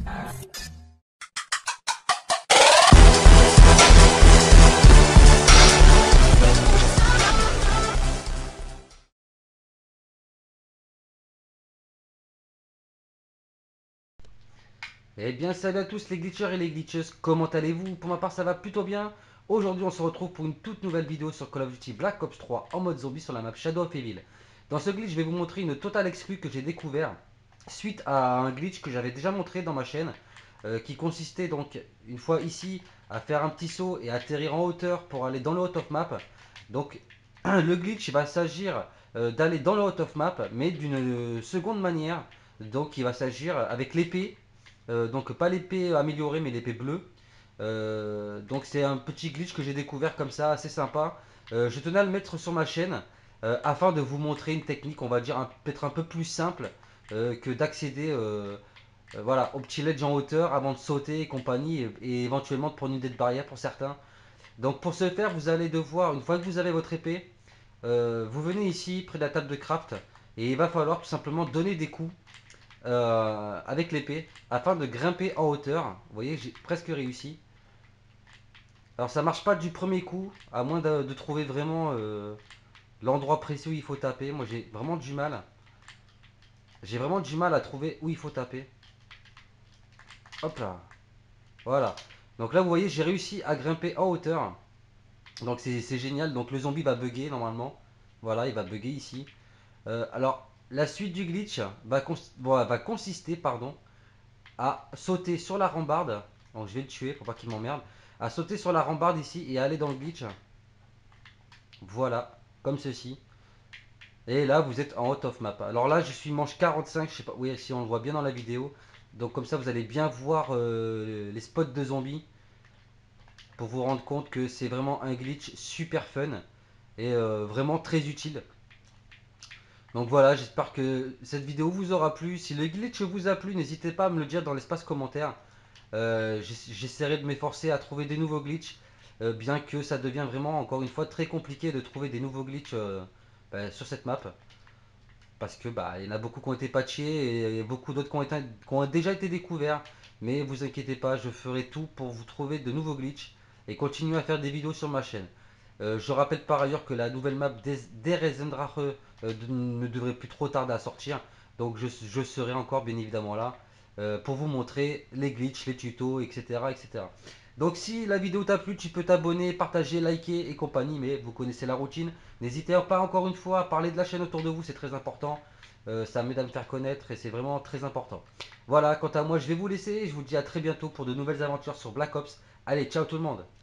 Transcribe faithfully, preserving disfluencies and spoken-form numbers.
Eh bien salut à tous les glitchers et les glitcheuses, comment allez-vous? Pour ma part ça va plutôt bien. Aujourd'hui on se retrouve pour une toute nouvelle vidéo sur Call of Duty Black Ops trois en mode zombie sur la map Shadow of Evil. Dans ce glitch je vais vous montrer une totale exclue que j'ai découvert suite à un glitch que j'avais déjà montré dans ma chaîne, euh, qui consistait donc une fois ici à faire un petit saut et atterrir en hauteur pour aller dans le out of map. Donc le glitch va s'agir euh, d'aller dans le out of map mais d'une seconde manière. Donc il va s'agir avec l'épée. Euh, donc pas l'épée améliorée mais l'épée bleue. Euh, donc c'est un petit glitch que j'ai découvert comme ça, assez sympa. Euh, je tenais à le mettre sur ma chaîne euh, afin de vous montrer une technique, on va dire peut-être un peu plus simple euh, que d'accéder euh, euh, voilà, au petit ledge en hauteur avant de sauter et compagnie, et, et éventuellement de prendre une dead barrière pour certains. Donc pour ce faire, vous allez devoir, une fois que vous avez votre épée, euh, vous venez ici près de la table de craft et il va falloir tout simplement donner des coups euh, avec l'épée afin de grimper en hauteur. Vous voyez, j'ai presque réussi. Alors ça marche pas du premier coup, à moins de, de trouver vraiment euh, l'endroit précis où il faut taper. Moi j'ai vraiment du mal. J'ai vraiment du mal à trouver où il faut taper. Hop là. Voilà. Donc là vous voyez, j'ai réussi à grimper en hauteur. Donc c'est génial. Donc le zombie va bugger normalement. Voilà, il va bugger ici. Euh, alors la suite du glitch va, cons bon, va consister, pardon, à sauter sur la rambarde. Donc je vais le tuer pour pas qu'il m'emmerde. À sauter sur la rambarde ici et aller dans le glitch. Voilà, comme ceci. Et là vous êtes en out of map. Alors là je suis manche quarante-cinq, je sais pas, oui si on le voit bien dans la vidéo. Donc comme ça vous allez bien voir euh, les spots de zombies pour vous rendre compte que c'est vraiment un glitch super fun et euh, vraiment très utile. Donc voilà, j'espère que cette vidéo vous aura plu. Si le glitch vous a plu, n'hésitez pas à me le dire dans l'espace commentaire. Euh, J'essaierai de m'efforcer à trouver des nouveaux glitches, euh, bien que ça devient vraiment, encore une fois, très compliqué de trouver des nouveaux glitches euh, bah, sur cette map. Parce que bah, il y en a beaucoup qui ont été patchés et beaucoup d'autres qui, ont été- qui ont déjà été découverts. Mais vous inquiétez pas, je ferai tout pour vous trouver de nouveaux glitches et continuer à faire des vidéos sur ma chaîne. Euh, je rappelle par ailleurs que la nouvelle map des, des Reisendrache euh, de- ne devrait plus trop tarder à sortir. Donc je, je serai encore bien évidemment là euh, pour vous montrer les glitches, les tutos, et cetera et cetera. Donc si la vidéo t'a plu, tu peux t'abonner, partager, liker et compagnie. Mais vous connaissez la routine. N'hésitez pas encore une fois à parler de la chaîne autour de vous, c'est très important. Euh, ça m'aide à me faire connaître et c'est vraiment très important. Voilà, quant à moi, je vais vous laisser. Je vous dis à très bientôt pour de nouvelles aventures sur Black Ops. Allez, ciao tout le monde!